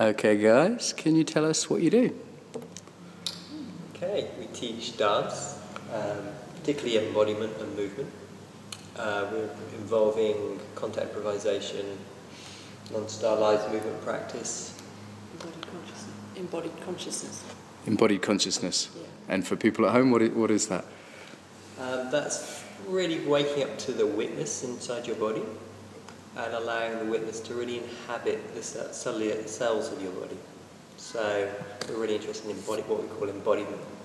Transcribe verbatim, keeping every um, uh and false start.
Okay guys, can you tell us what you do? Okay, we teach dance, um, particularly embodiment and movement. Uh, we're involving contact improvisation, non-stylized movement practice. Embodied consciousness. Embodied consciousness. Embodied consciousness. Yeah. And for people at home, what is, what is that? Um, that's really waking up to the witness inside your body and allowing the witness to really inhabit the cellular cells of your body. So we're really interested in embody, what we call embodiment.